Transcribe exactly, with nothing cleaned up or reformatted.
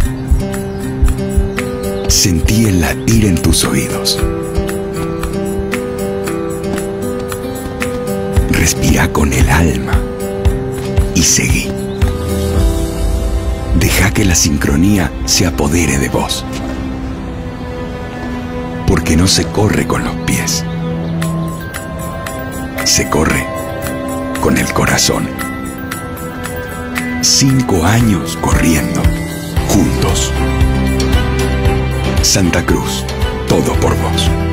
Sentí el latir en tus oídos. Respira con el alma y seguí. Deja que la sincronía se apodere de vos. Porque no se corre con los pies. Se corre con el corazón. Cinco años corriendo juntos. Santa Cruz, todo por vos.